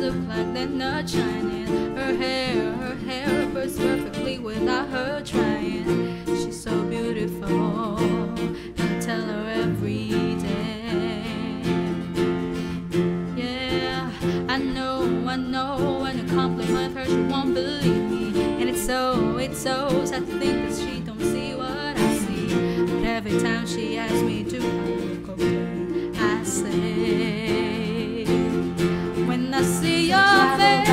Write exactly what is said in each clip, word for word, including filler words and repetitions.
look like they're not shining. Her hair, her hair bursts perfectly without her trying. She's so beautiful, I tell her every day. Yeah, I know, I know, when I compliment her she won't believe me. And it's so, it's so sad to think that she don't see what I see. But every time she asks me to look okay, I say, when I see your face,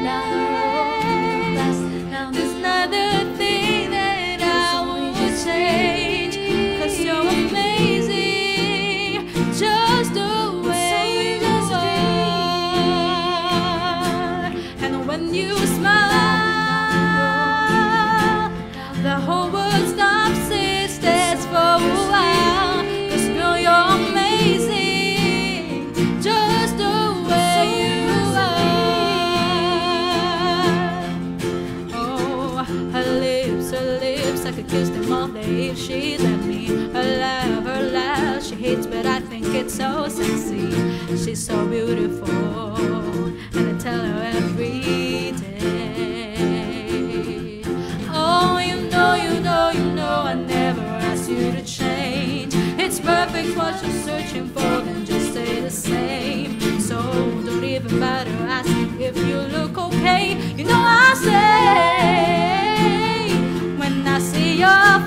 there's another thing that I would change. Cause you're amazing, just the way you are. And when you smile, the whole world stops, it stays for a while. Cause girl, you're amazing, just the way you are. Oh, her lips, her lips, I could kiss them all day if she let me. Her laugh, her laugh, she hates but I think it's so sexy. She's so beautiful, and I tell her every day. Oh, you know, you know, you know, I never asked you to change. It's perfect what you're searching for, then just stay the same. So don't even bother asking if you look okay. You know I say, when I see your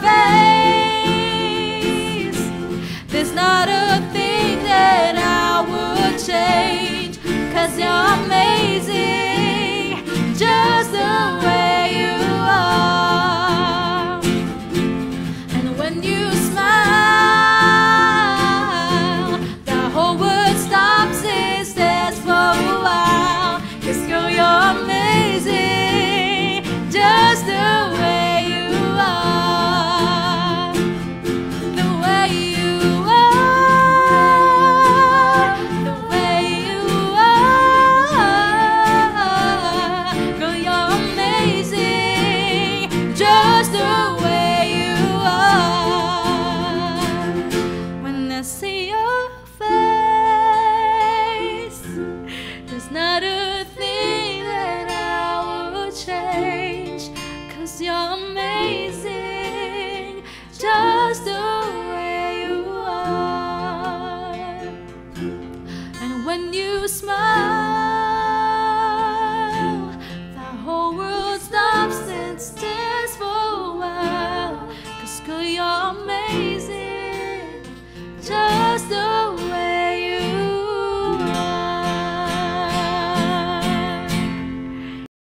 face, there's not a thing that I would change. Cause you're amazing, just the way you are. And when you smile, the whole world stops, it stays for a while. Cause girl, you're amazing, just the way you are. The way you are, the way you are. Girl, you're amazing, just the way you are. When I see your face, there's not a thing that I would change. Cause you're amazing, just the way you are. And when you smile,